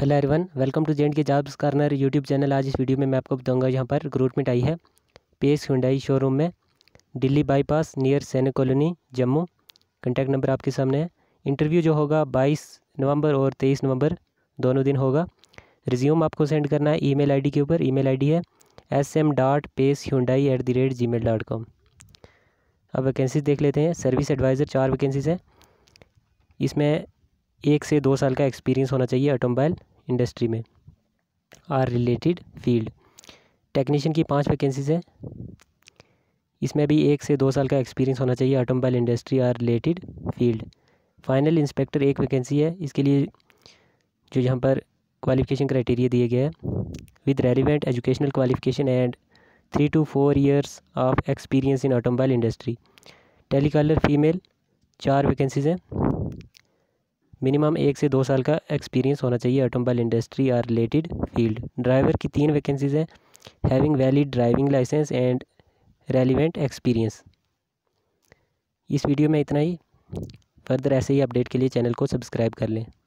Hello everyone, welcome to J and K jobs corner YouTube channel. आज इस video में मैं आपको बताऊंगा यहाँ पर रिक्रूटमेंट आई है पेस हुंडई शोरूम में, Delhi bypass near Sainik colony Jammu. Contact number आपके सामने है। इंटरव्यू जो होगा 22 नवंबर और 23 नवंबर दोनों दिन होगा। रिज्यूम आपको सेंड करना है ईमेल आईडी के ऊपर। ईमेल आईडी है sm.peshyundai@gmail.com। अब वैकेंसीज देख लेते हैं। सर्विस एडवाइज़र 4 वैकेंसीज है। इसमें 1 से 2 साल का एक्सपीरियंस होना चाहिए ऑटोमोबाइल इंडस्ट्री में आर रिलेटेड फील्ड। टेक्नीशियन की 5 वैकेंसीज है। इसमें भी 1 से 2 साल का एक्सपीरियंस होना चाहिए automobile industry or related field. Final inspector 1 vacancy है। इसके लिए जो यहाँ पर क्वालिफिकेशन क्राइटेरिया दिए गए हैं, with relevant educational qualification and 3 to 4 years of experience in automobile industry. Telecaller female 4 vacancies हैं। मिनिमम 1 से 2 साल का एक्सपीरियंस होना चाहिए automobile industry or related field. Driver की 3 वैकेंसीज हैं, having valid driving licence and relevant experience. इस video में इतना ही। फर्दर ऐसे ही अपडेट के लिए चैनल को सब्सक्राइब कर लें।